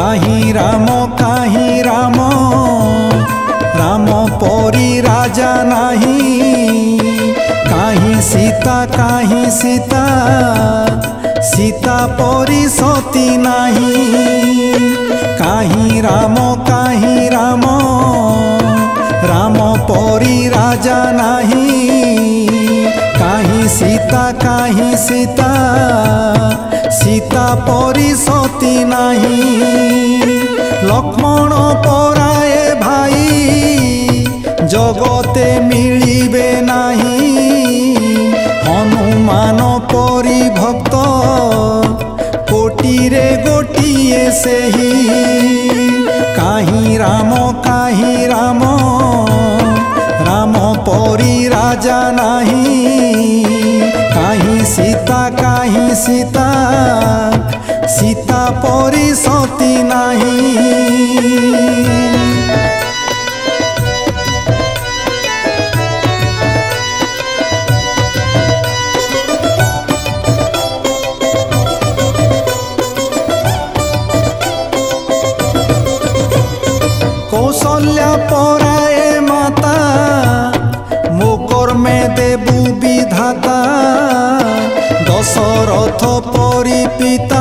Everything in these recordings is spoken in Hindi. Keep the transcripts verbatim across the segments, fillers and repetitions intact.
काहीं राम काहीं राम राम परी राजा नहीं। काहीं सीता काहीं सीता सीता परी सती नहीं। काहीं राम काहीं राम राम परी राजा नहीं। काहीं सीता काहीं सीता सीता परी सती नहीं। लक्ष्मण पराए भाई जगते मिलिबे नहीं। हनुमान परी भक्त कोटिरे गोटिए सेही। काहीं राम काहीं राम राम परी राजा नहीं। काहीं सीता काहीं सीता सीता परी सती नहीं। कौशल्या पराए माता मोकर में देबू विधाता। दशरथ परी पिता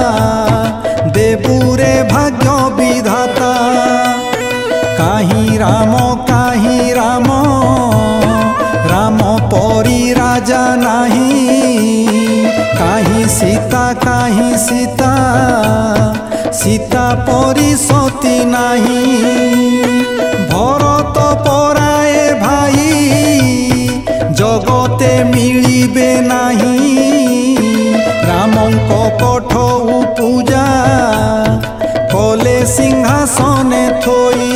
देबूरे भाग्य विधाता। काहीं राम काहीं राम राम परी राजा नहीं। काहीं सीता काहीं सीता सीता परी सती नहीं। भरत पराए भाई जगते मिलिबे नहीं। रामंक कठौ पूजा कले सिंहासने थोई।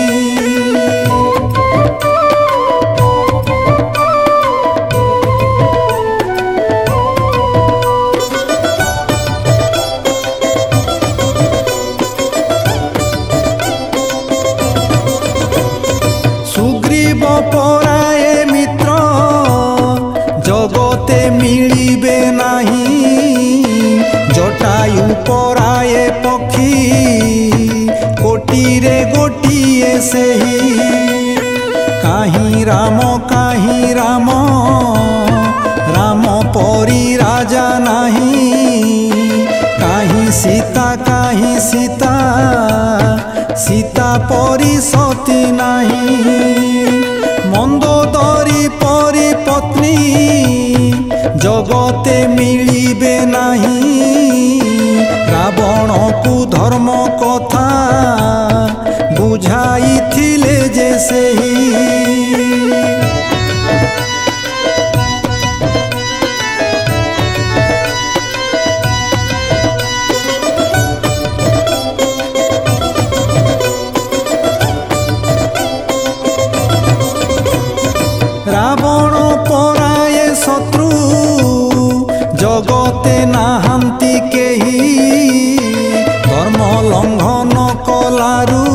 सुग्रीव पराए मित्र जगते मिलिबे नहीं। जटायु पराए पक्षी कोटिरे गोटिए सेही। काहीं राम काहीं राम राम परी राजा नहीं। काहीं सीता काहीं सीता सीता परी सती नहीं। मंदोदरी परी पत्नी जगते मिलिबे नहीं। रावण को धर्म कथा बुझाई थिले जे सेही। रावण पराए शत्रु जगते नाहांती केही। धर्म लंघन कलारु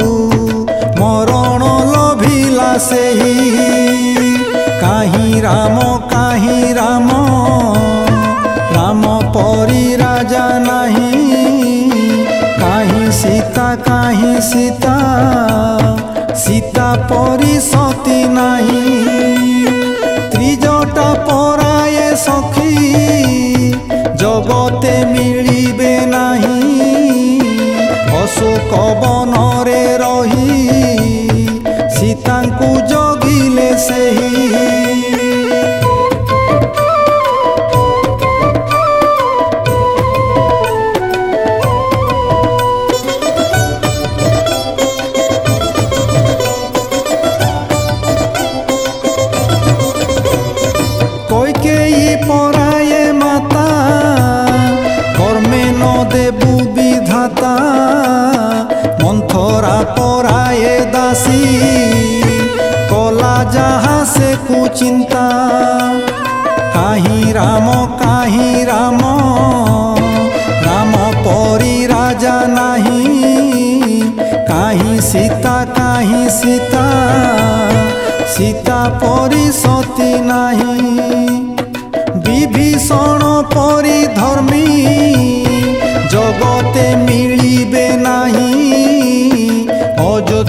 मरण लभिला सेही। काहीं राम काहीं राम राम परी राजा नहीं। काहीं सीता काहीं सीता सीता परी सती नहीं। त्रिजटा पराए सखी जगते मिलिबे नहीं। अशोक बनरे रही सीता को जगिले सेही। कैकेयी पराए माता कर्मे न देबू विधाता। मंथरा पराए दासी कला जहा से कुचिंता। काहीं राम काहीं राम राम परी राजा नहीं। काहीं सीता काहीं सीता सीता परी सती नहीं। विभीषण परी धर्मी जगते मिलिबे ना।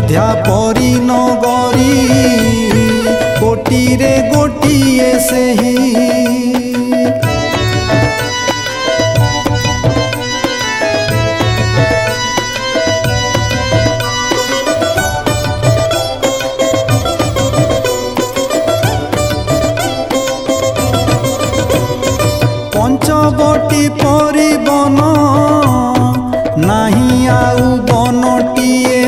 अयोध्या परी नगरी कोटी रे गोटिए सेही पंचवटी परी बन नाही आउ बनटिए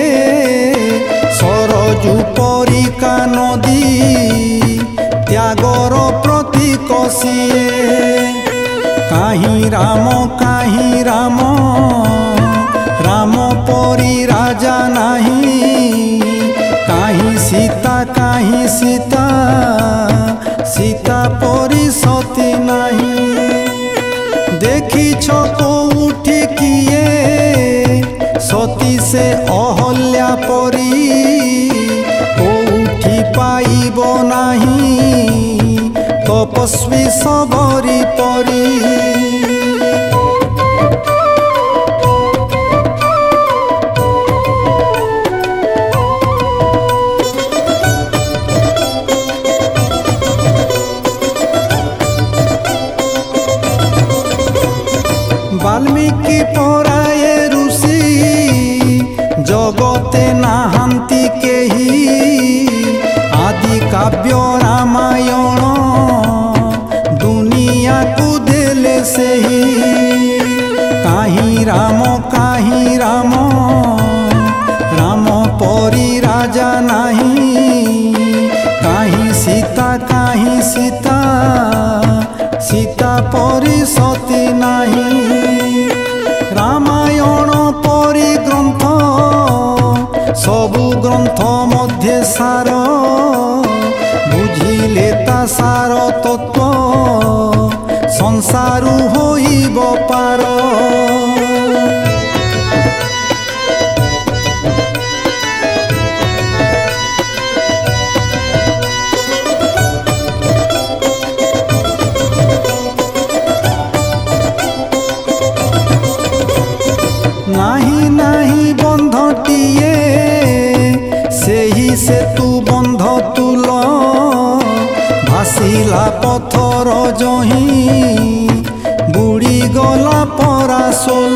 सरजू परिका नदी त्यागर प्रतीक सिए काहीं राम काहीं राम राम परी राजा नहीं काहीं सीता काहीं सीता सीता परी सती नहीं देखिछ कोउठी किए सती से अहल्या परी कोउठी पाइब नाही तपस्वी सबरी परी वाल्मीकि पराये ऋषि जगते नाहांती केही आदि काव्य रामायण दुनिया को देले सेही काहीं राम काहीं राम राम परी राजा नहीं काहीं सीता काहीं सीता सीता परी सती नहीं रामायण परी ग्रंथ सबु ग्रंथ मध्य सार बुझिले ता सार तत्व संसारु होइब पार नाही नाही बंधटिए सेही से तू बंध तुल भासिला पथर जही बुड़ी गला परा सोल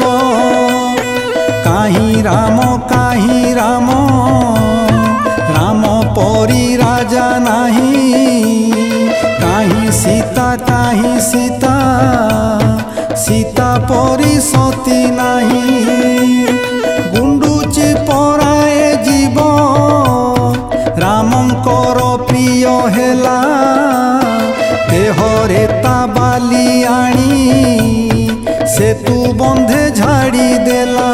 काहीं राम काहीं राम राम परी राजा नहीं काहीं सीता काहीं सीता सीता परी सती नहीं गुंडुची पराए जीव रामंकर प्रिय हेला देहरे ता बाली आनी से तू बंधे झाड़ी देला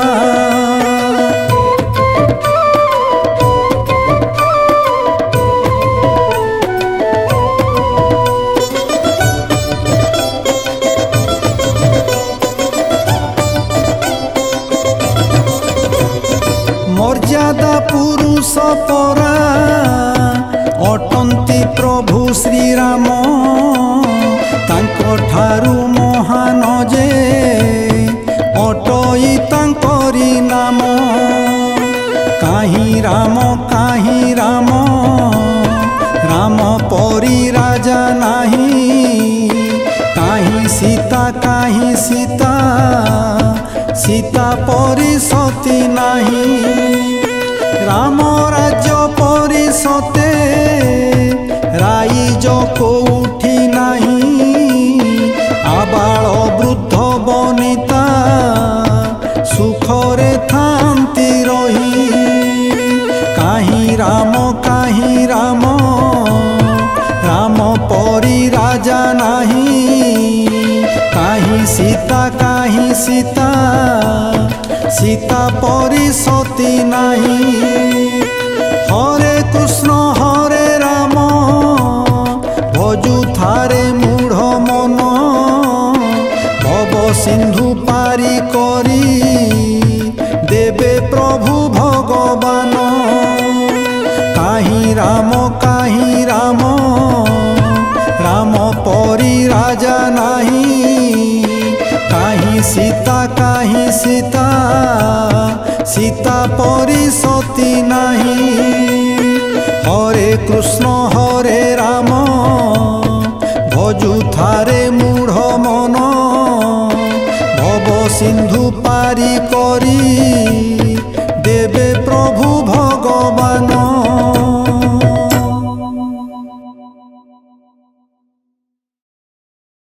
मर्यादा पुरुष परा अटंती प्रभु श्री राम तांको ठारू महान जे अटई तांकरी नाम काहीं राम काहीं राम राम परी राजा नहीं काहीं सीता काहीं सीता सीता परी सती नहीं राम राज्य परी सते राइज कोउठी नहीं आबाल वृद्ध बनिता सुखरे थांती रही काहीं राम काहीं राम राम परी राजा नहीं काहीं सीता काहीं सीता सीता परी सती नहीं हरे कृष्ण हरे राम भजु थारे मूढ़ मन भव सिंधु पारी करी देवे प्रभु भगवान काहीं राम काहीं राम राम परी राजा नहीं काहीं सीता काहीं सीता सीता परी सती नाही। हरे कृष्ण हरे राम भजु थारे मूढ़ मन भव सिंधु पारी करी